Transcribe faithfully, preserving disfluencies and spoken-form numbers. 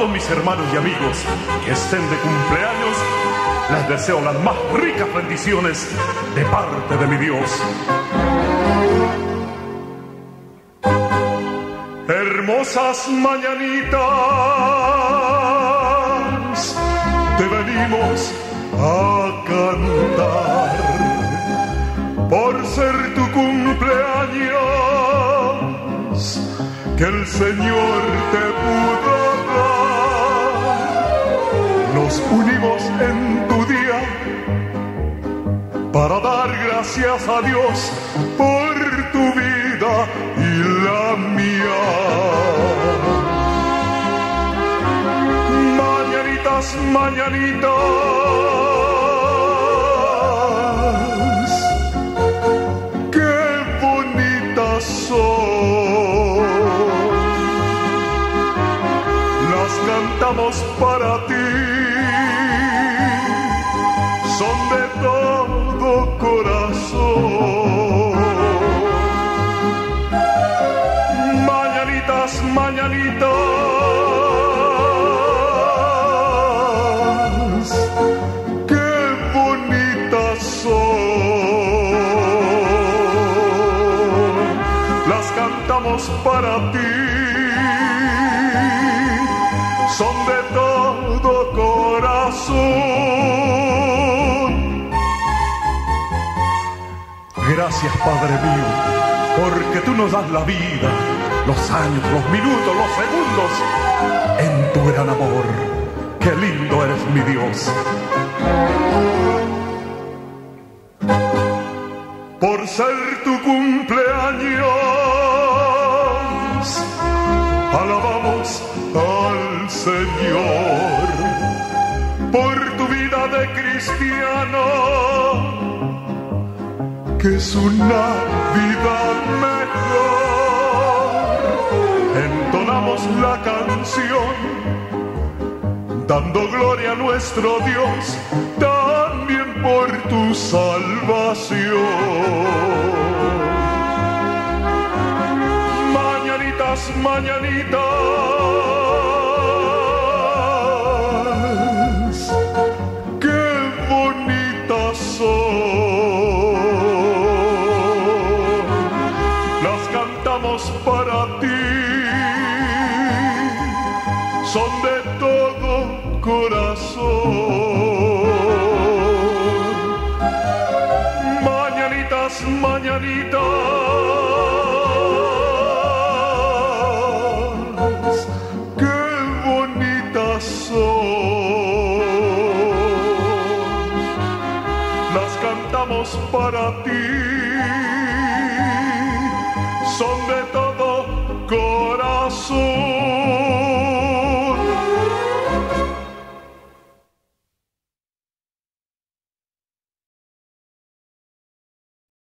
todos mis hermanos y amigos que estén de cumpleaños, les deseo las más ricas bendiciones de parte de mi Dios. Hermosas mañanitas, te venimos a cantar por ser tu cumpleaños que el Señor te pudo dar. Nos unimos en tu día para dar gracias a Dios por tu vida y la mía. Mañanitas, mañanitas, qué bonitas son. Las cantamos para ti, son de todo corazón. Mañanitas, mañanitas, qué bonitas son. Las cantamos para ti, son de todo corazón. Gracias, Padre mío, porque tú nos das la vida, los años, los minutos, los segundos, en tu gran amor. Qué lindo eres, mi Dios. Por ser tu cumpleaños, alabamos al Señor. Por tu vida de cristiano, que es una vida mejor, entonamos la canción, dando gloria a nuestro Dios, también por tu salvación. Mañanitas, mañanitas, qué bonitas son. Las cantamos para ti, son de todo corazón. Mañanitas, mañanitas, qué bonitas son. Las cantamos para ti, son de todo